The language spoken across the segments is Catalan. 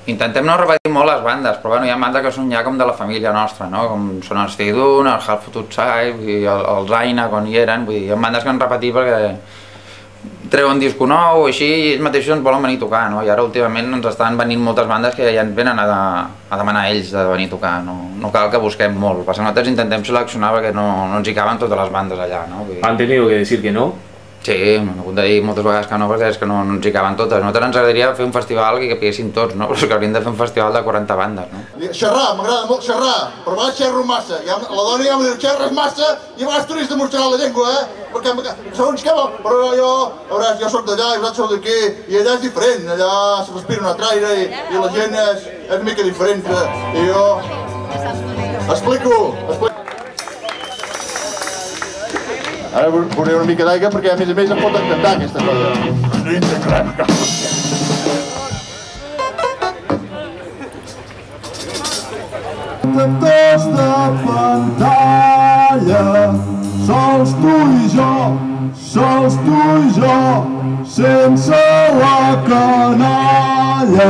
Intentem no repetir molt les bandes, però bueno, hi ha bandes que són ja com de la família nostra, no? Com són els Feidun, el Half Food Side i el Zaina quan hi eren, vull dir, hi ha bandes que han repetit perquè treuen un disco nou o així i ells mateixos ens volen venir a tocar, no? I ara últimament ens estan venint moltes bandes que ja ens venen a demanar a ells de venir a tocar, no cal que busquem molt, perquè nosaltres intentem seleccionar perquè no ens hi caben totes les bandes allà, no? Vull dir... ¿Han tenido que decir que no? Sí, m'he hagut de dir moltes vegades que no, perquè és que no ens hi caben totes. A nosaltres ens agradaria fer un festival que capiguessin tots, no? Però és que hauríem de fer un festival de 40 bandes, no? Xerrar, m'agrada molt xerrar, però a vegades xerro massa. La dona ja em diu, xerres massa i a vegades t'hauries de mostrar la llengua, Perquè segons què, però jo, a veure, jo soc d'allà i vosaltres sou d'aquí, i allà és diferent, allà se respira un altre aire i la gent és una mica diferent. I jo... Explico. Ara veuré una mica d'aigua perquè a més em pot encantar aquesta cosa. Actors de pantalla, sols tu i jo, sense la canalla.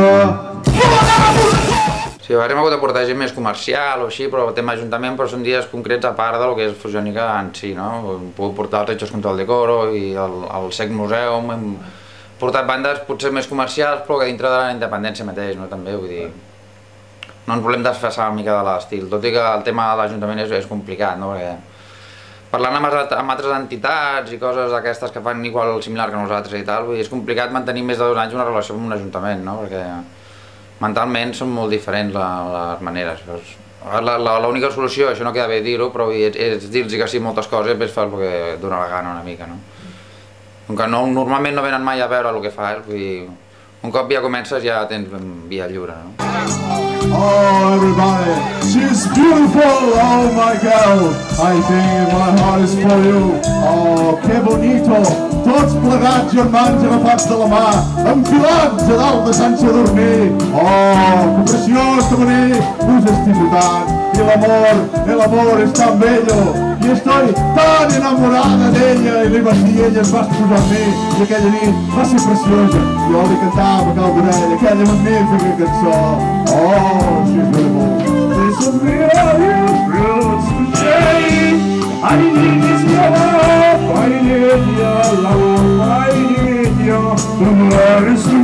Sí, hem hagut de portar gent més comercial o així, però el tema ajuntament són dies concrets a part del que és Fusionica en si, no? Hem pogut portar els Hechos contra el Decoro i el Sec Museum, hem portat bandes potser més comercials però que dintre de la independència mateix, no? També, vull dir, no ens volem desfassar una mica de l'estil, tot i que el tema de l'Ajuntament és complicat, no? Perquè parlant amb altres entitats i coses d'aquestes que fan igual similar que nosaltres i tal, vull dir, és complicat mantenir més de 2 anys una relació amb un ajuntament, no? Perquè mentalment són molt diferents les maneres. L'única solució, això no queda bé dir-ho, però és dir-los que sí moltes coses és fer el que dona la gana una mica, no? Com que normalment no venen mai a veure el que fas, vull dir, un cop ja comences ja tens via lliure, no? Oh, everybody, she's beautiful, oh my girl, I think my heart is for you. Oh, que bonito, tots plegats germans agafats de la mà, enfilats a dalt de Sant Sadurní. Oh, que preciós, que bonic, us estic tant, y el amor es tan bello, y estoy tan enamorada d'ella, i li vaig dir, ella es va exposar amb mi, i aquella nit va ser preciosa, jo li cantava a cal d'orella, aquella magnífica cançó. Oh, she's beautiful. Listen me, are you close to change? I need is your love, I need your love, I need your love, is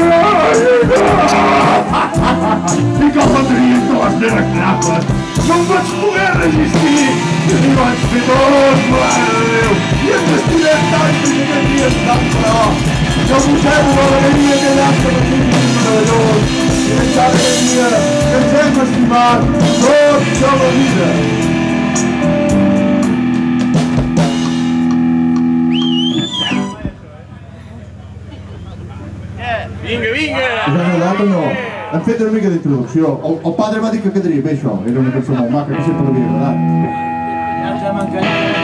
I com em rient de les meves clapes, no em vaig poder resistir, i li vaig fer tot, mare de Déu, i ens estirem tant que ja dies tan però, jo mossego l'alegria que allà està patint meravellós, i aquesta alegria que ens hem estimat tota la vida. Vinga, vinga! Us ha agradat o no? Hem fet una mica d'introducció. El padre va dir que quedaria bé això. Era una cançó molt maca que sempre l'havia agradat. Ja ens hem encanyat.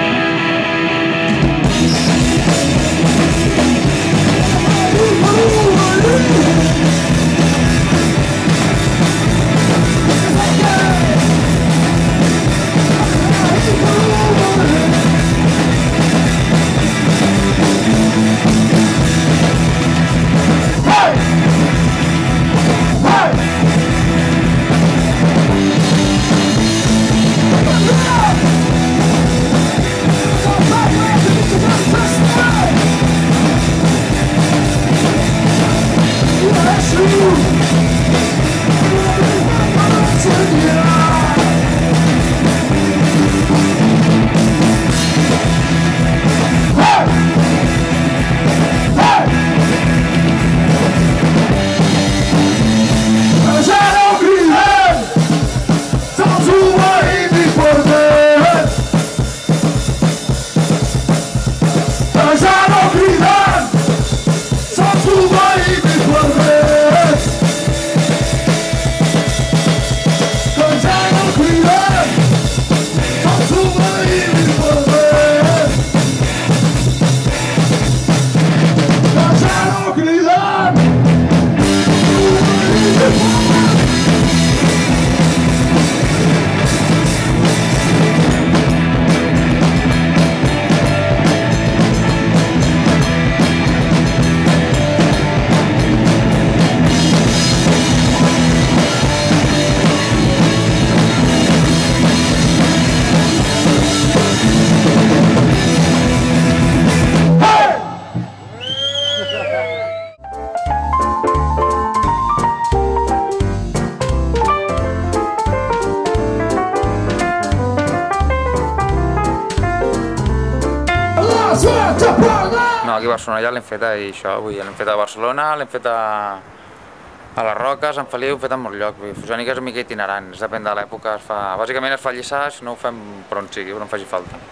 No, aquí a Barcelona ja l'hem fet i això, vull dir, l'hem fet a Barcelona, l'hem fet a les Roques, a Sant Feliu, l'hem fet en molts llocs. Fusònica és una mica itinerant, depèn de l'època. Bàsicament es fa lliçar, si no ho fem per on sigui, per on faci falta.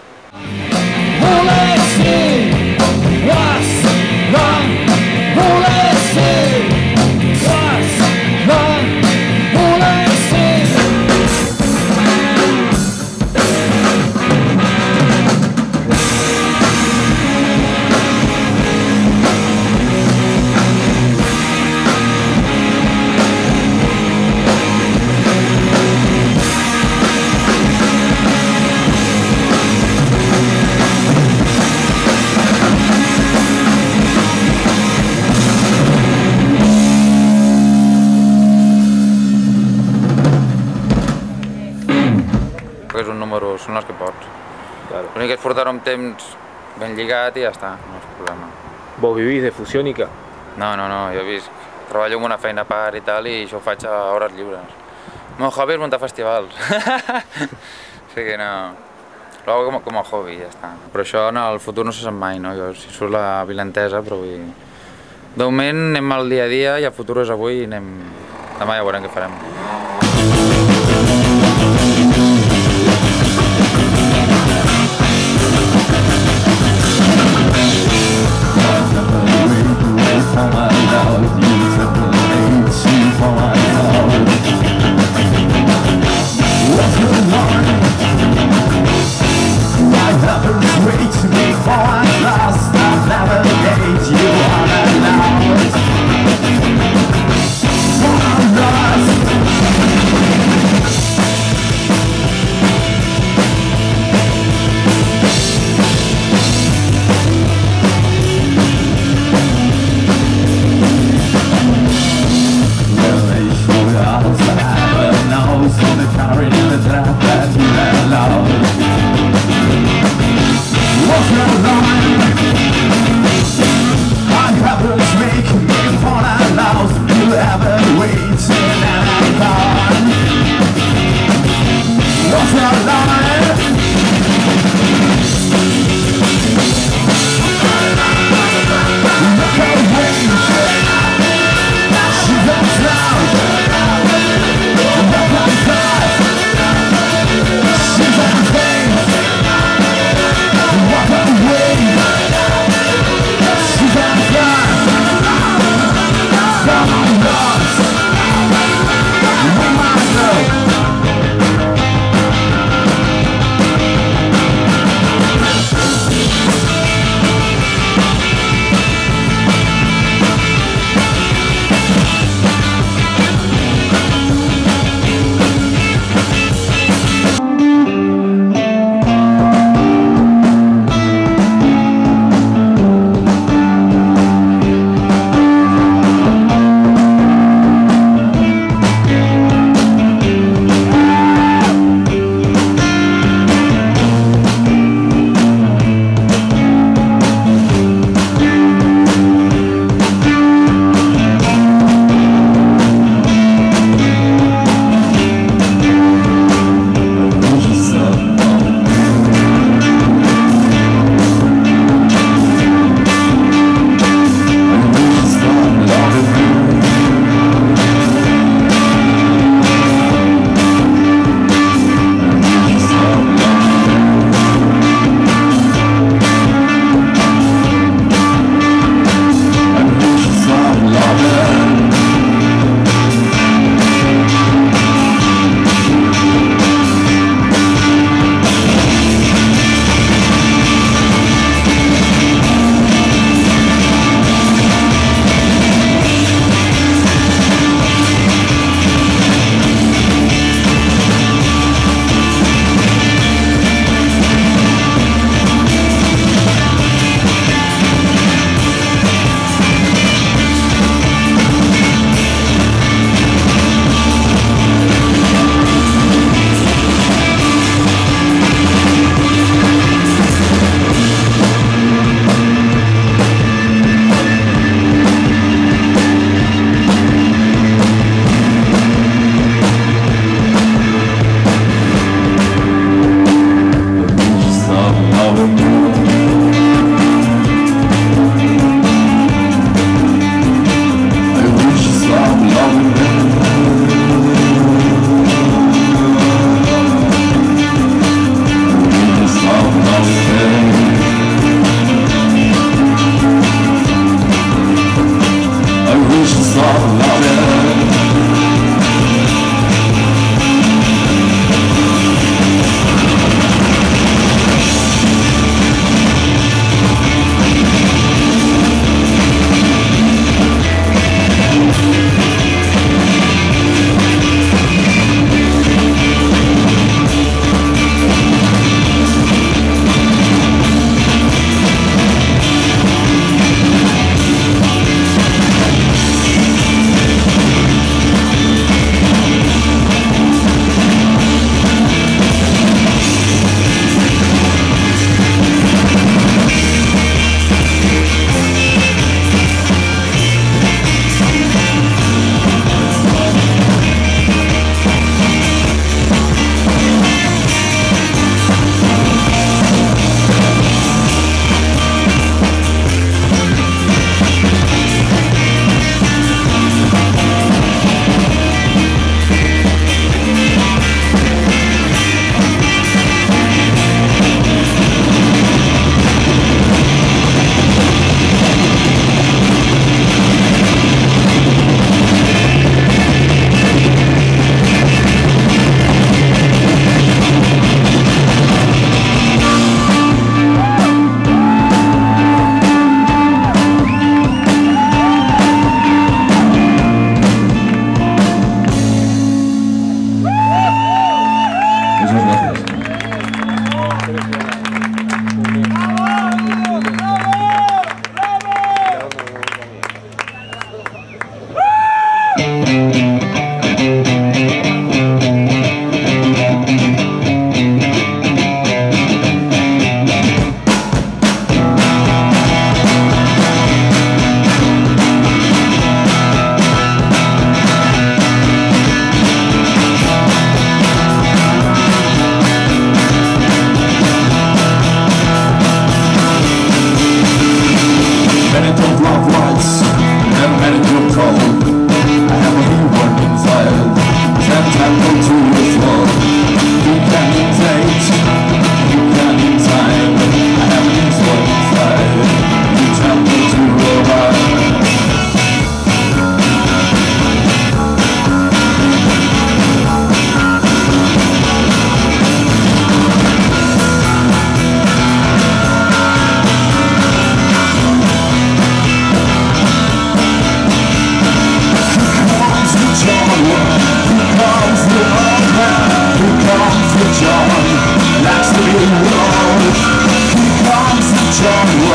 És un número, són els que pots. L'únic és portar-ho amb temps ben lligat i ja està, no és problema. ¿Vos vivís de Fusiónica? No, jo treballo en una feina a part i tal i això ho faig a hores lliures. El meu hobby és muntar festivals. O sigui que no... Ho hago com a hobby i ja està. Però això en el futur no se sap mai, no? Jo, si surt la vilentesa, però vull dir... De moment anem al dia a dia i el futur és avui i anem... Demà ja veurem què farem.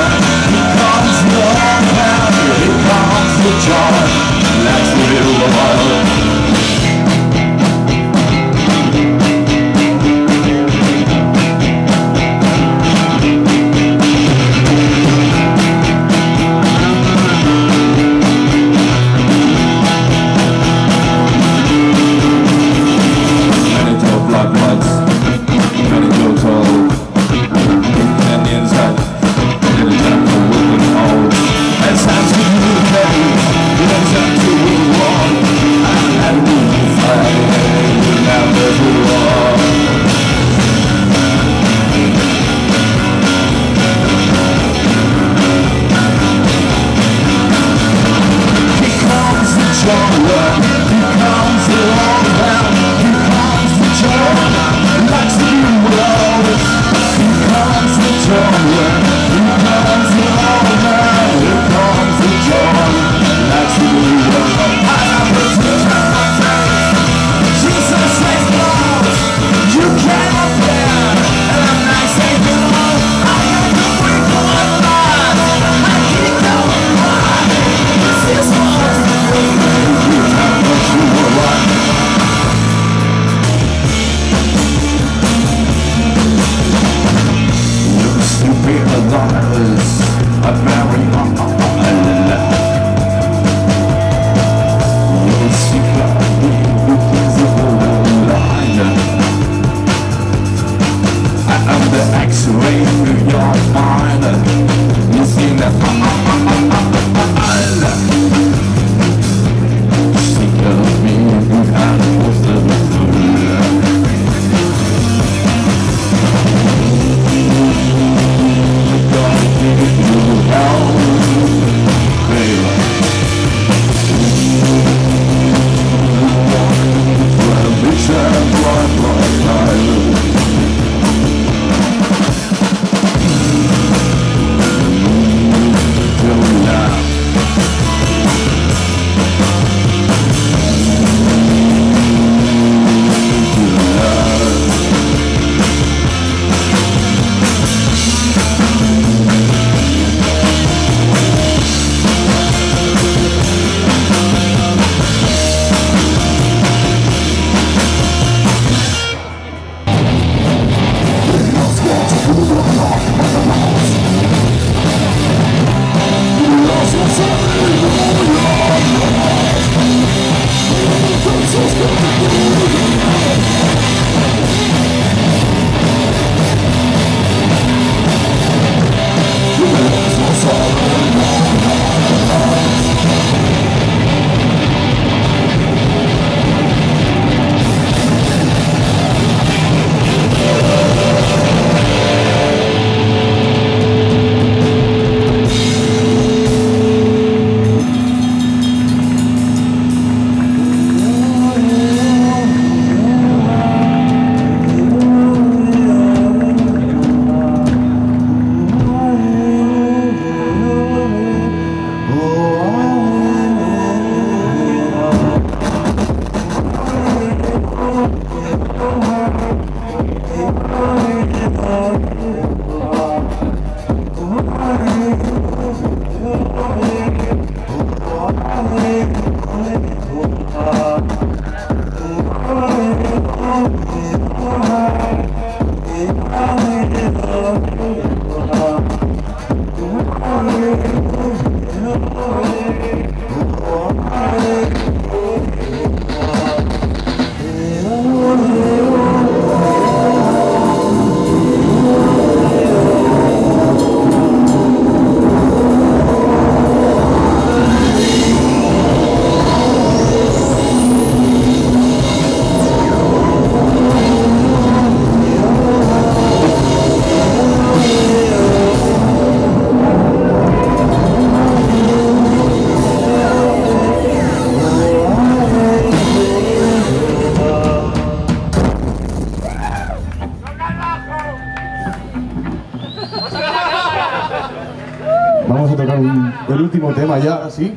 Vamos a tocar el último tema ya, ¿sí?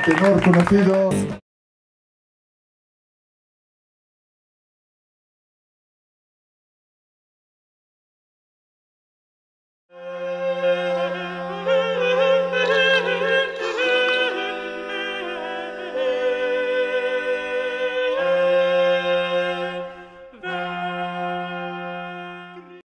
tenor conocido.